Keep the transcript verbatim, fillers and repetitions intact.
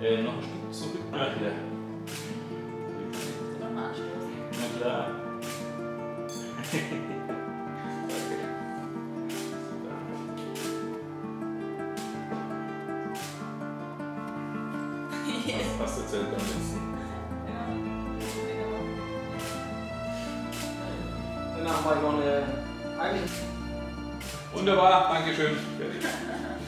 Äh, noch ein Stück zurück. Ja, hier. Nochmal anstoßen. Na klar. Was hast du erzählt beim letzten? Danach war ich noch eine. Eigentlich. Wunderbar, Dankeschön. Fertig.